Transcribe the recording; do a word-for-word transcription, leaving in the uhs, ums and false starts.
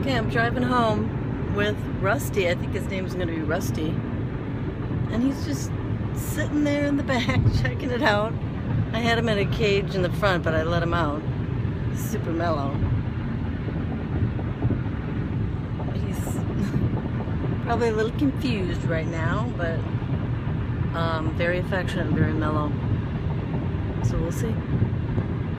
Okay, I'm driving home with Rusty. I think his name's gonna be Rusty. And he's just sitting there in the back checking it out. I had him in a cage in the front, but I let him out. He's super mellow. He's probably a little confused right now, but um, very affectionate and very mellow. So we'll see.